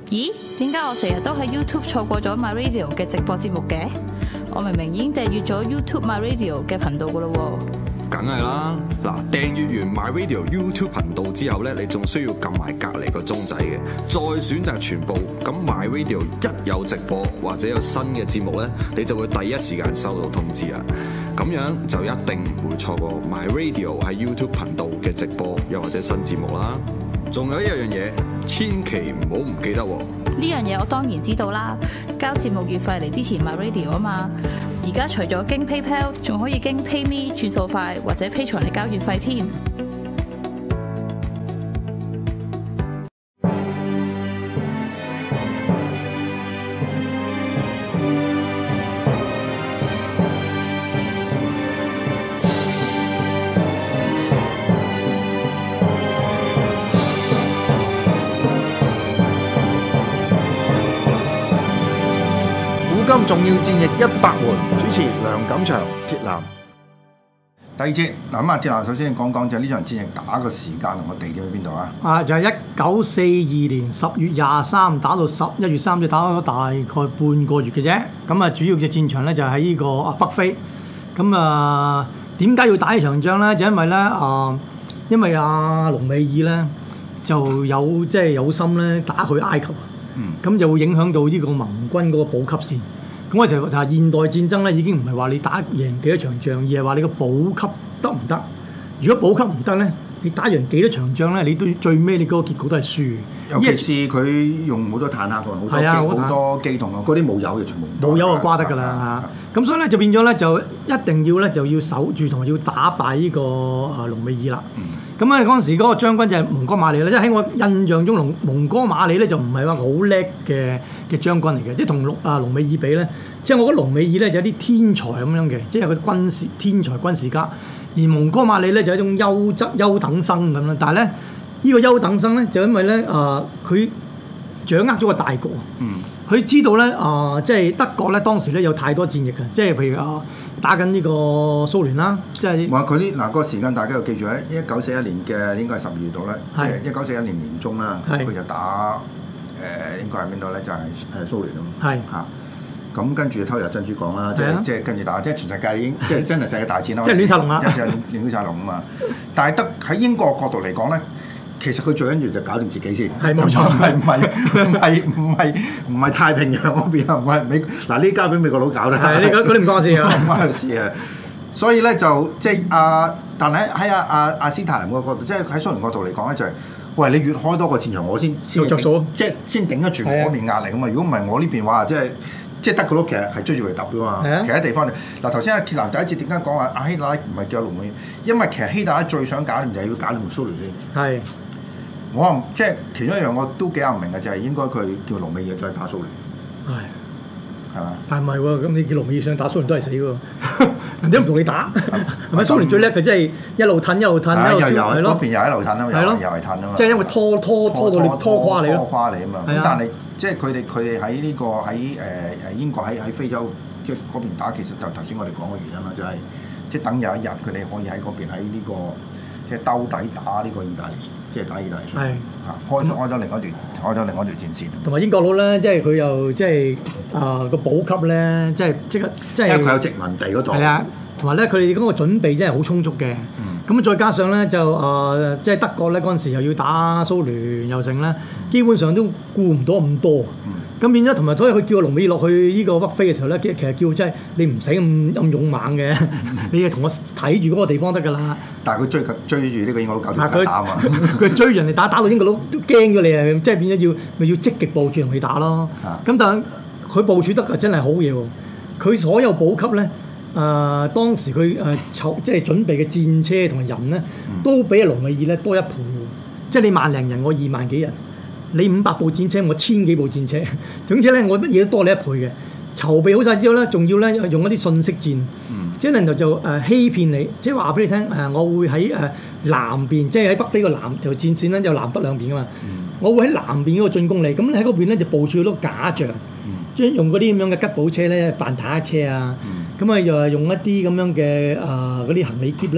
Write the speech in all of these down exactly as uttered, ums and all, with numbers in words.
咦？點解我成日都喺 YouTube 錯過咗 My Radio 嘅直播節目嘅？我明明已經訂閱咗 YouTube My Radio 嘅頻道噶咯喎。 梗係啦，嗱，訂閱完 My Radio YouTube 頻道之後咧，你仲需要撳埋隔離個鐘仔嘅，再選擇全部。咁 My Radio 一有直播或者有新嘅節目咧，你就會第一時間收到通知啊！咁樣就一定唔會錯過 My Radio 喺 YouTube 頻道嘅直播又或者新節目啦。仲有一樣嘢，千祈唔好唔記得喎！ 呢樣嘢我當然知道啦，交節目月費嚟支持 My Radio 啊嘛。而家除咗經 PayPal， 仲可以經 PayMe 轉數快或者 Patreon嚟交月費添。 古今重要戰役一百回，主持梁錦祥、鐵男。第二節嗱咁啊，鐵男首先講講就係呢場戰役打個時間同個地點喺邊度啊？ 啊，就係一九四二年十月廿三打到十一月三，就打咗大概半個月嘅啫。咁啊，主要嘅戰場咧就喺呢個啊北非。咁啊，點解要打呢場仗咧？就因為咧啊，因為阿隆美爾咧就有即係、就是、有心咧打去埃及啊。嗯。咁就會影響到呢個盟軍嗰個補給線。咁我就話現代戰爭咧已經唔係話你打贏幾多場仗，而係話你個補給得唔得？如果補給唔得咧，你打贏幾多場仗咧，你都最尾你嗰個結果都係輸。 尤其是佢用好多坦克㗎，好多機好多機動啊，嗰啲冇油嘅全部冇油就瓜得㗎啦嚇。咁所以咧就變咗咧就一定要咧就要守住同埋要打敗呢個啊隆美爾啦。咁啊嗰陣時嗰個將軍就係蒙哥馬利啦，即係喺我印象中隆蒙哥馬利咧就唔係話好叻嘅嘅將軍嚟嘅，即係同隆啊隆美爾比咧，即係我覺得隆美爾咧就有啲天才咁樣嘅，即係佢軍事天才軍事家，而蒙哥馬利咧就係一種優質優等生咁啦。但係咧呢個優等生咧就因為咧啊佢掌握咗個大局啊，佢、嗯、知道咧啊、呃、即係德國咧當時咧有太多戰役啊，即係譬如啊、呃、打緊呢個蘇聯啦，即係話佢啲嗱個時間大家要記住喺一九四一年嘅應該係十二月度咧，即係一九四一年年中啦，佢就打誒、呃、應該係邊度咧？就係、是、誒蘇聯啊嘛，係嚇。咁跟住偷入珍珠港啦，即係即係跟住打，即係全世界已經即係真係世界大戰啦， 即係亂殺龍啦， 一係亂亂殺龍啊嘛。但係得喺英國角度嚟講咧。其實佢最緊要就搞掂自己先， 係冇錯， 唔係唔係唔係唔係唔係太平洋嗰邊啊，唔係美嗱呢交俾美國佬搞啦， 係呢個嗰啲唔關事啊， 唔關事啊。所以咧就即係啊，但係喺阿阿阿斯大林個角度，即係喺蘇聯角度嚟講咧，就係、是、喂你越開多個戰場，我先先着數， 即係先頂得住嗰邊壓力啊嘛。如果唔係我呢邊話即係即係德國佬其實係追住佢揼噶嘛，其他地方嗱頭先阿鐵男第一節點解講話阿希特拉唔係叫隆美爾？因為其實希特拉最想搞掂就係要搞掂蘇聯先。係。我話即係其中一樣我都幾唔明嘅就係、是、應該佢叫隆美爾再打蘇聯，係係嘛？ 但係唔係喎，咁你叫隆美爾想打蘇聯都係死喎，人哋唔同你打，係咪蘇聯最叻嘅即係一路褪一路褪一路燒係咯， 嗰邊又一路褪啊嘛，又又係褪啊嘛， 即係因為拖拖拖到你拖垮你咯， 拖垮你啊嘛。咁但係即係佢哋佢哋喺呢個喺誒誒英國喺喺非洲即係嗰邊打，其實就頭先我哋講嘅原因啦，就係、是、即係等有一日佢哋可以喺嗰邊喺呢、這個。即係兜底打呢個意大利，即係打意大利。係嚇，開開咗另一段，開咗另一條戰線。同埋英國佬咧，即係佢又即係啊個補給咧，即係即刻即係。 因為佢有殖民地嗰度。係啊， 同埋咧，佢哋嗰個準備真係好充足嘅。咁、嗯、再加上咧就啊、呃，即係德國咧嗰陣時又要打蘇聯又成啦，基本上都顧唔到咁多。嗯咁變咗，同埋所以佢叫隆美爾落去呢個北非嘅時候咧，其實叫真係你唔使咁咁勇猛嘅，你係同我睇住嗰個地方得㗎啦。 但係佢追追住呢個英國佬搞掂打啊嘛， 佢追人哋打，打到英國佬都驚咗你啊！即係變咗要咪要積極部署同你打咯。咁但係佢部署得就真係好嘢喎。佢所有補給咧，誒、呃、當時佢誒籌即係準備嘅戰車同埋人咧，都比阿隆美爾咧多一倍喎。即係你萬零人，我二萬幾人。你五百部戰車，我千幾部戰車，總之咧，我乜嘢都多你一倍嘅。籌備好晒之後咧，仲要咧用一啲信息戰，嗯、即係然後就誒、呃、欺騙你，即係話俾你聽誒、呃，我會喺誒、呃、南邊，即係喺北非個南條戰線咧，有南北兩邊噶嘛。嗯、我會喺南邊嗰個進攻你，咁喺嗰邊咧就部署好多假象，將、嗯、用嗰啲咁樣嘅吉普車咧扮坦克車啊，咁啊又係用一啲咁樣嘅誒嗰啲行李篋咧，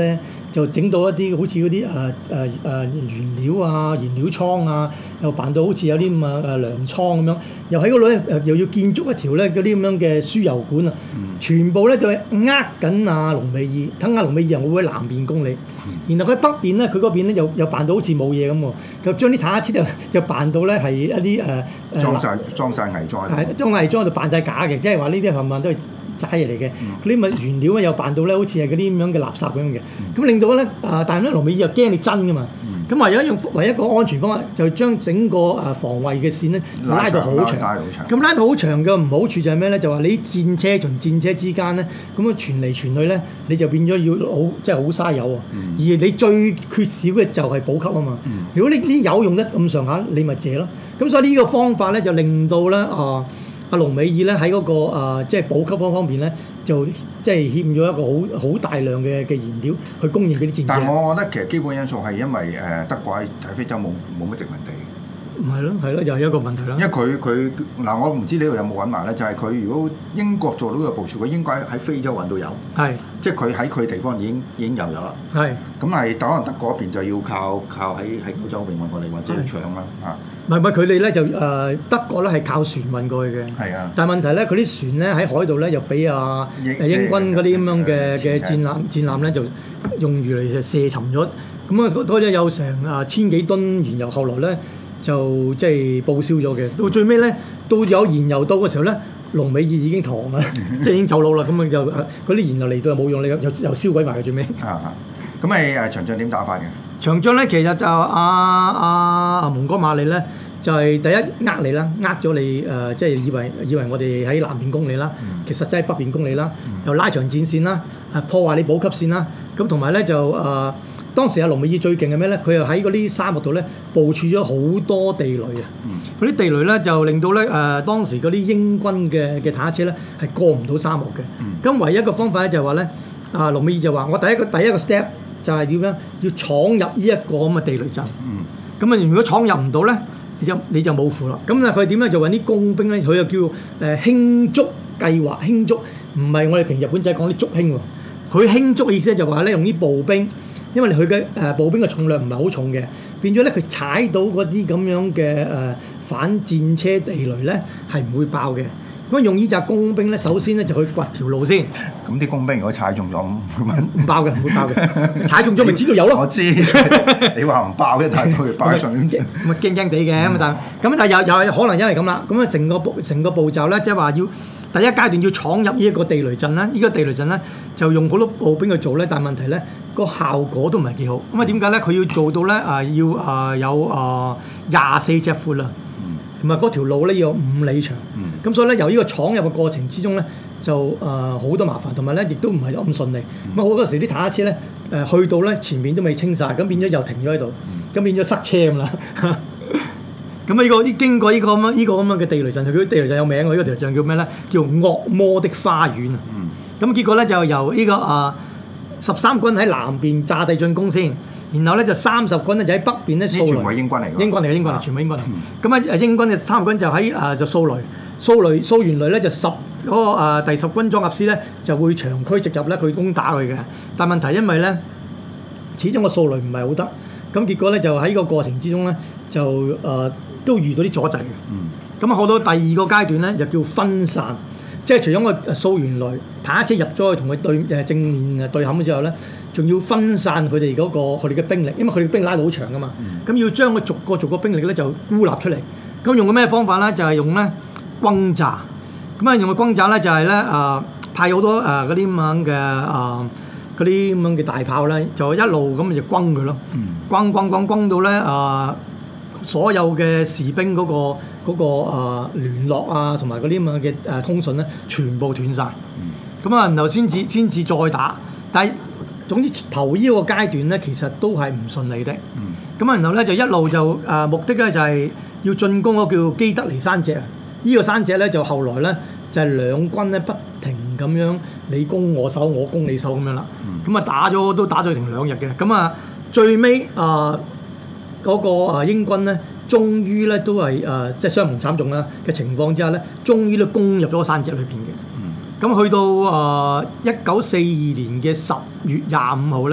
就整到一啲好似嗰啲誒誒誒原料啊、燃料倉啊，又扮到好似有啲咁啊誒糧倉咁樣，又喺嗰度咧誒又要建築一條咧嗰啲咁樣嘅輸油管啊，嗯、全部咧就係呃緊阿隆美爾，等阿隆美爾人會喺南邊攻你，嗯、然後佢北邊咧佢嗰邊咧又又扮到好似冇嘢咁喎，又將啲坦克車又又扮到咧係一啲誒誒裝晒裝曬偽裝， 係裝偽裝就扮晒假嘅，即係話呢啲冚唪唥都係渣嘢嚟嘅，嗰啲咪原料咧又扮到咧好似係嗰啲咁樣嘅垃圾咁樣嘅，咁、嗯、令到咧啊，但係咧隆美爾又驚你真噶嘛，咁、嗯、唯有一用唯一一個安全方法就將整個誒防衛嘅線咧拉到好長，咁拉到好長嘅唔好處就係咩咧？就話你戰車同戰車之間咧，咁樣傳嚟傳去咧，你就變咗要好即係好嘥油喎，嗯、而你最缺少嘅就係補給啊嘛，嗯、如果你啲油用得咁上下，你咪借咯，咁所以呢個方法咧就令到咧啊。呃阿隆美爾咧喺嗰個、呃、即係補給嗰方面咧，就即係欠咗一個好好大量嘅嘅燃料去供應嗰啲戰車。 但係我覺得其實基本因素係因為誒、呃、德國喺喺非洲冇冇乜殖民地。 唔係咯，係咯，又係一個問題啦。 因為佢佢嗱，我唔知呢度有冇揾埋咧，就係、是、佢如果英國做到嘅部署，佢應該喺非洲揾到有。係是，即係佢喺佢地方已經已經又有啦。係是，咁係可能德國嗰邊就要靠靠喺喺歐洲邊揾過嚟，或者搶啦嚇。唔係唔係，佢哋咧就誒、呃、德國咧係靠船運過去嘅。係啊。但係問題咧，佢啲船咧喺海度咧又俾啊英軍嗰啲咁樣嘅嘅戰艦戰艦咧就用魚雷就射沉咗，咁啊嗰啲有成啊千幾噸燃油，後來咧。就即係報銷咗嘅，到最尾咧，到有燃油到嘅時候咧，隆美爾已經投降啦，即係已經走佬啦，咁啊就嗰啲燃油嚟到又冇用，你又又燒鬼埋嘅最尾。啊，咁咪誒長將點打法嘅？長將咧其實就阿阿阿蒙哥馬利咧，就係、是、第一呃你啦，呃咗你誒、呃，即係以為以為我哋喺南邊攻你啦，嗯、其實真係北邊攻你啦，嗯、又拉長戰線啦，誒破壞你補給線啦，咁同埋咧就誒。呃當時阿隆美爾最勁係咩咧？佢又喺嗰啲沙漠度咧部署咗好多地雷啊！嗰啲、嗯、地雷咧就令到咧誒、呃、當時嗰啲英軍嘅嘅坦克車咧係過唔到沙漠嘅。咁、嗯、唯一一個方法咧就係話咧，啊隆美爾就話：我第一個第一個 step 就係點樣？要闖入呢一個咁嘅地雷陣。咁啊、嗯，如果闖入唔到咧，你就你就冇符啦。咁啊，佢點咧？就揾啲工兵咧，佢又叫誒、呃、輕竹計劃，輕竹唔係我哋平日本仔講啲竹輕喎。佢輕竹嘅意思就話咧，用啲步兵。因為佢嘅誒步兵嘅重量唔係好重嘅，變咗咧佢踩到嗰啲咁樣嘅誒、呃、反戰車地雷咧係唔會爆嘅。咁用呢紮工兵咧，首先咧就去掘條路先。咁啲工兵如果踩中咗，唔爆嘅，唔會爆嘅。踩中咗咪知道有咯。我知，你話唔爆嘅，但係佢爆上咁驚，咁啊驚驚地嘅咁啊！但咁但係又又係可能因為咁啦。咁啊，成個步成個步驟咧，即係話要第一階段要闖入呢一個地雷陣啦。呢、這個地雷陣咧就用好多步兵去做咧，但係問題咧個效果都唔係幾好。咁啊點解咧？佢要做到咧啊、呃、要啊、呃、有啊廿四隻闊啦。同埋嗰條路咧要有五里長，咁、嗯、所以咧由呢個闖入嘅過程之中咧就誒好、呃、多麻煩，同埋咧亦都唔係咁順利。咁好、嗯、多時啲坦克車咧誒、呃、去到咧前面都未清晒，咁變咗又停咗喺度，咁、嗯、變咗塞車咁啦。咁啊呢個經過呢、這個咁樣呢個咁樣嘅地雷陣，佢地雷陣有名喎，呢、這個地雷陣叫咩咧？叫惡魔的花園啊。咁、嗯、結果咧就由呢、這個啊十三軍喺南邊炸地進攻先。然後咧就三十軍咧就喺北邊咧掃雷，全部係英軍嚟嘅，英軍嚟嘅英軍嚟，全部英軍嚟。咁啊、嗯、英軍嘅三十軍就喺啊、呃、就掃雷，掃雷掃完雷咧就十嗰、那個啊、呃、第十軍裝甲師咧就會長驅直入咧佢攻打佢嘅。但問題因為咧始終個掃雷唔係好得，咁結果咧就喺個過程之中咧就誒、呃、都遇到啲阻滯嘅。咁啊去到第二個階段咧就叫分散。即係除咗我掃完雷，坦克車入咗去同佢對誒正面誒對冚之後咧，仲要分散佢哋嗰個佢哋嘅兵力，因為佢哋兵力拉到好長噶嘛。咁、嗯、要將佢逐個逐個兵力咧就孤立出嚟。咁用個咩方法咧？就係、是、用咧轟炸。咁啊用個轟炸咧就係咧誒派好多誒嗰啲咁樣嘅誒嗰啲咁樣嘅大炮咧，就一路咁就轟佢咯。轟轟轟轟到咧誒、呃、所有嘅士兵嗰、那個。嗰、那個誒、呃、聯絡啊，同埋嗰啲咁嘅誒通訊咧，全部斷晒。咁啊、嗯，然後先至先至再打。但係總之頭呢個階段咧，其實都係唔順利的。咁啊、嗯，然後咧就一路就誒、呃、目的咧就係要進攻嗰個叫基德尼山脊啊。呢、這個山脊咧就後來咧就係、是、兩軍咧不停咁樣你攻我守，我攻你守咁樣啦。咁啊、嗯、打咗都打咗成兩日嘅。咁啊最尾誒嗰個英軍咧。終於咧都係誒、呃、即係傷亡慘重啦嘅情況之下咧，終於都攻入咗個山脊裏邊嘅。咁、嗯、去到誒一九四二年嘅十月廿五號咧，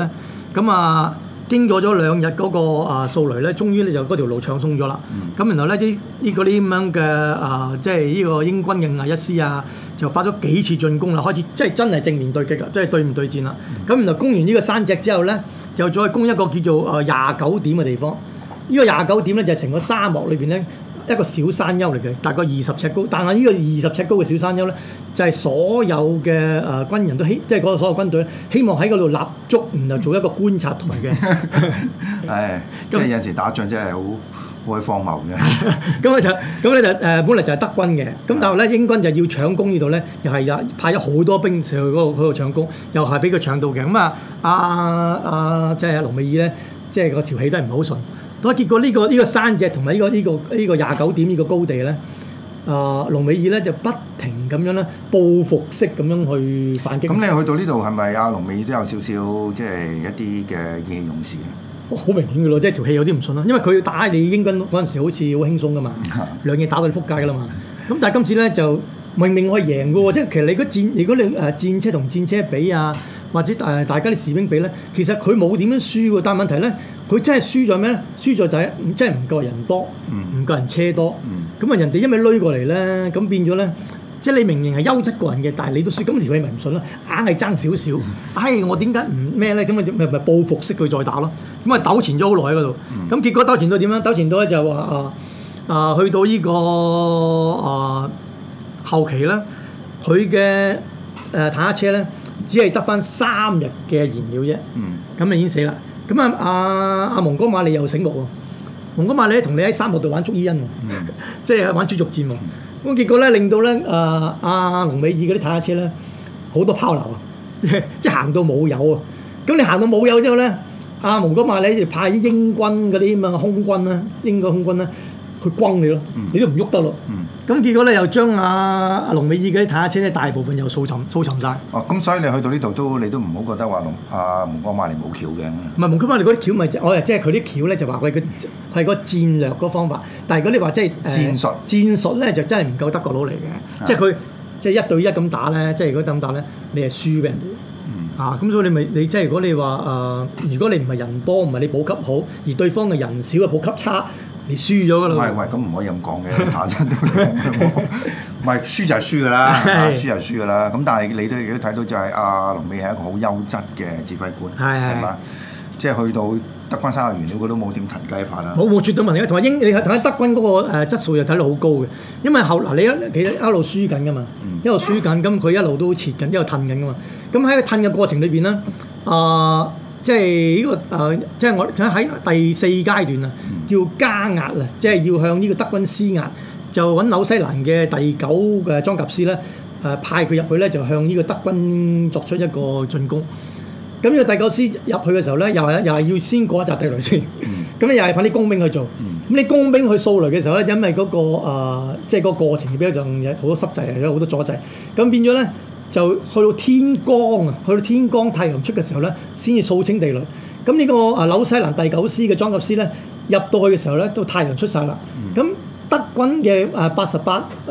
咁啊經過咗兩日嗰個啊掃雷咧，終於咧就嗰條路暢鬆咗啦。咁、嗯、然後咧啲呢嗰啲咁樣嘅啊，即係呢個英軍嘅亞一師啊，就發咗幾次進攻啦，開始即係真係正面對擊啦，即係對唔對戰啦。咁、嗯、然後攻完呢個山脊之後咧，就再攻一個叫做啊廿九點嘅地方。呢、這個廿九點咧就係成個沙漠裏邊咧一個小山丘嚟嘅，大概二十尺高。但係呢個二十尺高嘅小山丘咧，就係、是、所有嘅誒、呃、軍人都希，即係嗰個所有軍隊希望喺嗰度立足，然後做一個觀察台嘅。 係，即係有陣時打仗真係好好荒謬嘅。 咁咧就咁咧就誒，本嚟就係德軍嘅。咁但係咧英軍就要搶攻呢度咧，又係有派咗好多兵上去嗰度嗰度搶攻，又係俾佢搶到嘅。咁啊，阿阿即係阿隆美爾咧，即係個條氣都係唔係好順。咁結果呢、這個呢、這個山脊同埋呢個呢、這個呢、這個廿九點呢個高地咧，啊、呃，隆美爾咧就不停咁樣咧報復式咁樣去反擊。 咁你去到呢度係咪阿隆美爾都有少少即係一啲嘅意氣用事啊？ 哇、哦，好明顯嘅咯，即係條氣有啲唔順啦，因為佢打你英軍嗰陣時好似好輕鬆噶嘛，兩嘢打到你撲街噶啦嘛。咁但係今次咧就明明可以贏嘅喎，即係其實你個戰如果你誒戰車同戰車比啊，或者誒大家啲士兵比咧，其實佢冇點樣輸喎。但係問題咧，佢真係輸在咩咧？輸在就係真係唔夠人多，唔、嗯、夠人車多。咁啊、嗯，人哋因為攏過嚟咧，咁變咗咧，即係你明明係優質過人嘅，但係你都輸，咁條氣咪唔順咯，硬係爭少少。唉，我點解唔咩咧？咁咪咪咪報復式佢再打咯。咁啊糾纏咗好耐喺嗰度。咁、嗯、結果糾纏到點樣？糾纏到咧就話啊啊，去到呢、這個啊後期咧，佢嘅誒坦克車咧，只係得翻三日嘅燃料啫。咁咪、嗯、已經死啦。咁啊，阿、啊、阿蒙哥馬利又醒目喎。蒙哥馬利同你喺沙漠度玩捉伊人喎，嗯、即係玩豬肉戰喎。咁、嗯、結果咧，令到咧誒阿隆美爾嗰啲坦克車咧好多拋流啊，即係行到冇油啊。咁你行到冇油之後咧，阿、啊、蒙哥馬利就派啲英軍嗰啲咁嘅空軍啦，英國空軍啦，去轟你咯，嗯、你都唔喐得咯。咁、嗯、結果咧又將阿阿隆美爾嗰啲坦克車咧大部分又掃沉掃沉曬。 哦，咁所以你去到呢度都你都唔好覺得話龍阿蒙哥馬利冇橋嘅。 唔係蒙哥馬利嗰啲橋咪我係即係佢啲橋咧就話佢佢係個戰略嗰方法，但係如果你話即係戰術戰術咧就真係唔夠德國佬嚟嘅，即係佢即係一對一咁打咧，即係如果咁打咧，你係輸俾人哋。嗯、啊，咁所以你咪你即係如果你話誒、呃，如果你唔係人多，唔係你補給好，而對方嘅人少嘅補給差。你輸咗㗎啦！ 唔係，喂，咁唔可以咁講嘅，打親都唔係輸就係輸㗎啦，輸就係輸㗎啦。咁但係你都亦都睇到就係阿隆美係一個好優質嘅指揮官，係嘛？即係去到德軍三十元料，佢都冇點騰雞法啦。冇冇絕對問題，同埋英你同埋德軍嗰個誒質素又睇到好高嘅，因為後嗱你一其實一路輸緊㗎嘛，嗯、一路輸緊，咁佢一路都切緊，一路褪緊㗎嘛。咁喺個褪嘅過程裏邊咧，啊、呃。即係呢、這個誒、呃，即係我喺第四階段啊，叫加壓啊，即係要向呢個德軍施壓，就揾紐西蘭嘅第九嘅裝甲師咧，誒、呃、派佢入去咧，就向呢個德軍作出一個進攻。咁呢個第九師入去嘅時候咧，又係又係要先過一紮地雷先，咁咧、嗯、又係派啲工兵去做。咁你、嗯、工兵去掃雷嘅時候咧，因為嗰、那個、呃、即係個過程比較仲有好多濕滯，有好多阻滯，咁變咗咧。就去到天光啊！去到天光太陽出嘅時候咧，先至掃清地雷。咁呢個啊紐西蘭第九師嘅裝甲師咧，入到去嘅時候咧，都太陽出晒啦。咁、嗯、德軍嘅啊八十八誒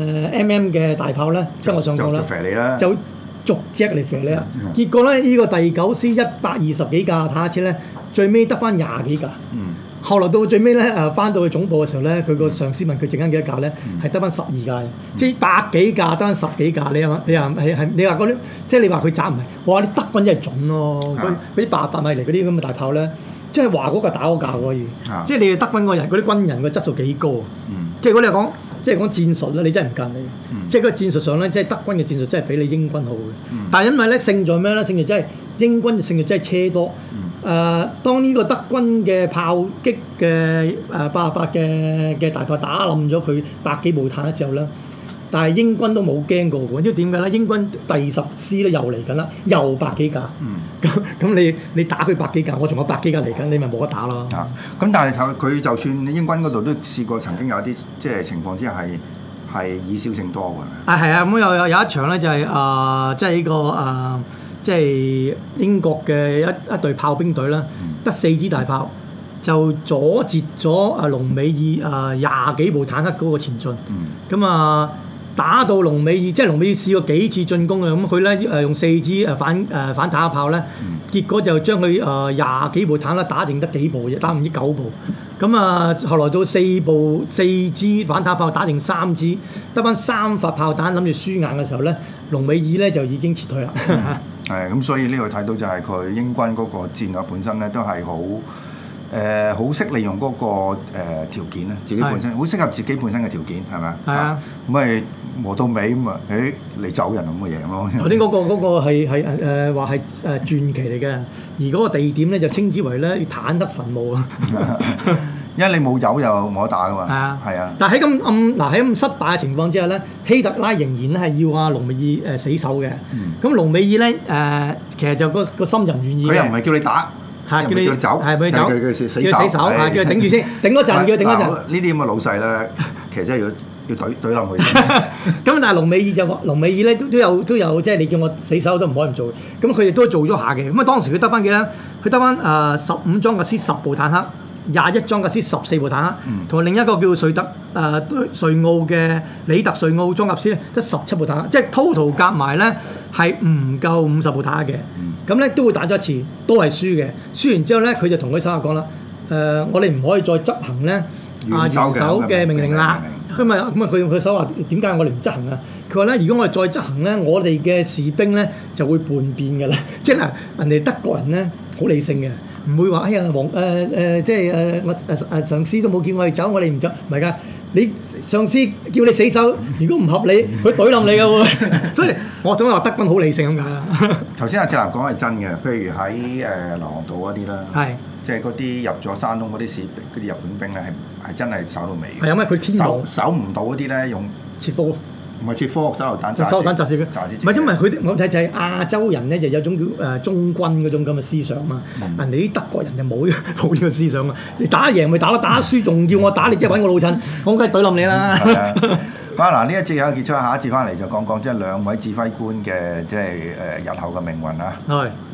mm 嘅大炮咧，即係我上講啦，就逐隻嚟射你啦。嗯、結果咧，呢、這個第九師一百二十幾架坦克車咧，最尾得翻廿幾架。嗯後來到最尾咧，誒翻到去總部嘅時候咧，佢個上司問佢剩緊幾多架咧，係得翻十二架，嗯、即係百幾架得翻十幾架。你話你話係係你話嗰啲，即係你話佢渣唔係？我話啲德軍真係準咯，嗰啲八百米嚟嗰啲咁嘅大炮咧，即係話嗰架打嗰架可以。啊、即係你哋德軍嗰人嗰啲軍人個質素幾高啊！嗯、即係如果你講即係講戰術咧，你真係唔夠你。嗯、即係嗰個戰術上咧，即係德軍嘅戰術真係比你英軍好嘅。嗯、但係因為咧勝在咩咧？勝在真係英軍嘅勝在真係車多。嗯誒、呃，當呢個德軍嘅炮擊嘅誒八十八嘅嘅大炮打冧咗佢百幾部坦克之後咧，但係英軍都冇驚過嘅，因為點解咧？英軍第十師咧又嚟緊啦，又百幾架。嗯。咁咁你你打佢百幾架，我仲有百幾架嚟緊，你咪冇得打咯。啊！ 咁但係佢就算英軍嗰度都試過曾經有啲即係情況之下係係以少勝多嘅。啊係啊，咁有有有一場咧就係、是、啊、呃，即係呢、這個啊。呃即係英國嘅一一隊炮兵隊啦，得四支大炮就阻截咗阿隆美爾啊廿幾部坦克嗰個前進。咁啊、嗯， 打到隆美爾，即係隆美爾試過幾次進攻嘅，咁佢咧誒用四支誒反誒反坦克炮咧，嗯、結果就將佢誒廿幾部坦克打剩得幾部啫，打唔知九部。咁啊，後來到四部四支反坦克炮打剩三支，得翻三發炮彈，諗住輸硬嘅時候咧，隆美爾咧就已經撤退啦。 係咁、嗯，所以呢個睇到就係佢英軍嗰個戰略本身咧，都係好。誒好識利用嗰、那個誒、呃、條件咧，自己本身好適合自己本身嘅條件，係咪啊？係啊，咁咪磨到尾咁啊！誒嚟走人咁嘅贏咯。 頭先嗰個嗰、那個係係誒話係誒傳奇嚟嘅，而嗰個地點咧就稱之為咧坦克墳墓啊。 因為你冇油又冇得打噶嘛。係啊， 係啊。 但喺咁暗嗱喺咁失敗嘅情況之下咧，希特拉仍然咧係要阿隆美爾誒死守嘅。咁隆、嗯、美爾咧誒其實就個個心就唔願意嘅。 佢又唔係叫你打。 係叫你走，係俾佢走， 叫佢死叫死守，係叫佢頂住先，頂嗰陣，叫佢頂嗰陣。 呢啲咁嘅老細咧，其實真係要要懟懟冧佢。 咁但係隆美爾就話，隆美爾咧都都有都有，即係你叫我死守都唔可以唔做。咁佢亦都做咗下嘅。咁啊當時佢得翻幾多？佢得翻誒十五裝甲師十部坦克，廿一裝甲師十四部坦克，同埋、嗯、另一個叫瑞特誒、呃、瑞奧嘅里特瑞奧裝甲師咧，得十七部坦克，即係 total 夾埋咧係唔夠五十部坦克嘅。咁咧、嗯、都會打咗一次，都係輸嘅。輸完之後咧，佢就同佢手下講啦：誒、呃，我哋唔可以再執行咧啊元首嘅命令啦。咁咪咁啊，佢佢手話點解我哋唔執行啊？佢話咧，如果我哋再執行咧，我哋嘅士兵咧就會叛變㗎啦。即係嗱，人哋德國人咧好理性嘅。唔會話哎呀黃誒誒即係誒我誒誒上司都冇叫我哋走，我哋唔走，唔係㗎。你上司叫你死守，如果唔合理，佢懟冧你㗎喎。所以我總係話德軍好理性咁解啦。 頭先阿鐵男講係真嘅，譬如喺誒硫磺島嗰啲啦，係是即係嗰啲入咗山窿嗰啲士嗰啲日本兵咧係係真係守到尾。 係啊，因為佢天網守唔到嗰啲咧用切腹。 唔係切科學手榴彈， 手榴彈炸死佢。唔係因為佢哋我睇就係亞洲人咧，就有種叫誒忠軍嗰種咁嘅思想嘛。嗯、人哋啲德國人就冇冇呢個思想啊！你打贏咪打咯，打輸仲要我打你，即係揾我老襯，我梗係懟冧你啦。 好嗱，呢一節有結束，下一節翻嚟就講講即係兩位指揮官嘅即係誒日後嘅命運啊。係。